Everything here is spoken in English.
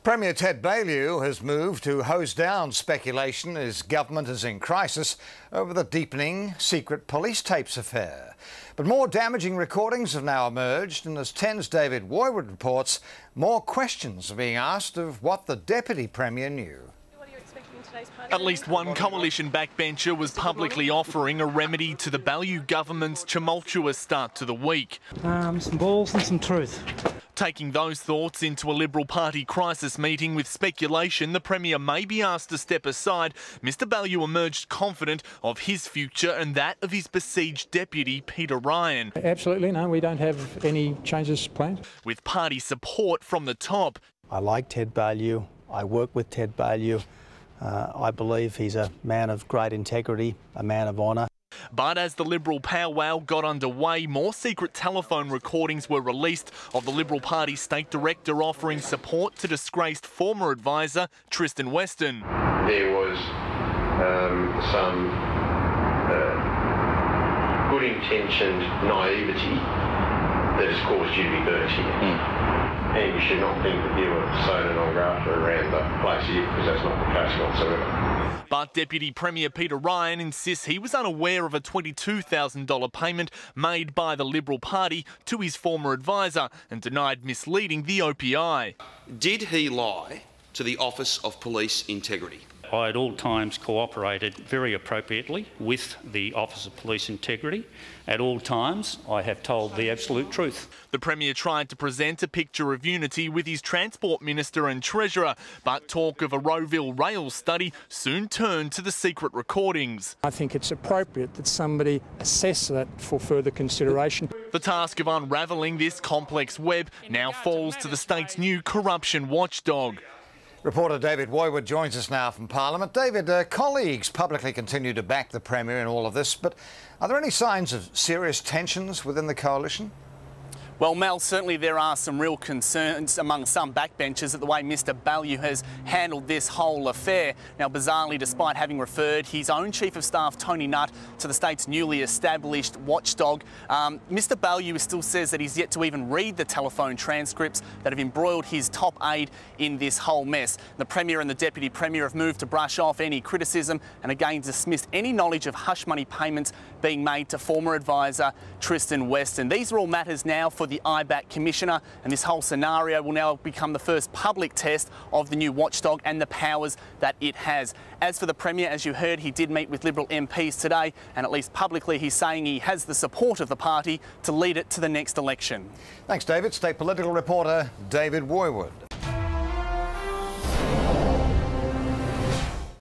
Premier Ted Baillieu has moved to hose down speculation his government is in crisis over the deepening secret police tapes affair. But more damaging recordings have now emerged, and as 10's David Woywood reports, more questions are being asked of what the Deputy Premier knew. At least one coalition backbencher was publicly offering a remedy to the Baillieu government's tumultuous start to the week. Some balls and some truth. Taking those thoughts into a Liberal Party crisis meeting with speculation the Premier may be asked to step aside, Mr Baillieu emerged confident of his future and that of his besieged deputy, Peter Ryan. Absolutely no, we don't have any changes planned. With party support from the top. I like Ted Baillieu. I work with Ted Baillieu. I believe he's a man of great integrity, a man of honour. But as the Liberal powwow got underway, more secret telephone recordings were released of the Liberal Party State Director offering support to disgraced former advisor Tristan Weston. There was some good-intentioned naivety that has caused you to be burnt here. And you should not think that you were persona non grata around the place here, because that's not the case whatsoever. But Deputy Premier Peter Ryan insists he was unaware of a $22,000 payment made by the Liberal Party to his former advisor and denied misleading the OPI. Did he lie to the Office of Police Integrity? I at all times cooperated very appropriately with the Office of Police Integrity. At all times I have told the absolute truth. The Premier tried to present a picture of unity with his Transport Minister and Treasurer, but talk of a Rowville rail study soon turned to the secret recordings. I think it's appropriate that somebody assess that for further consideration. The task of unravelling this complex web now falls to the state's new corruption watchdog. Reporter David Woywood joins us now from Parliament. David, colleagues publicly continue to back the Premier in all of this, but are there any signs of serious tensions within the coalition? Well, Mel, certainly there are some real concerns among some backbenchers at the way Mr Baillieu has handled this whole affair. Now, bizarrely, despite having referred his own Chief of Staff, Tony Nutt, to the state's newly established watchdog, Mr Baillieu still says that he's yet to even read the telephone transcripts that have embroiled his top aide in this whole mess. The Premier and the Deputy Premier have moved to brush off any criticism and again dismissed any knowledge of hush money payments being made to former advisor Tristan Weston. These are all matters now for the IBAC Commissioner, and this whole scenario will now become the first public test of the new watchdog and the powers that it has. As for the Premier, as you heard, he did meet with Liberal MPs today, and at least publicly he's saying he has the support of the party to lead it to the next election. Thanks, David. State political reporter David Woywood.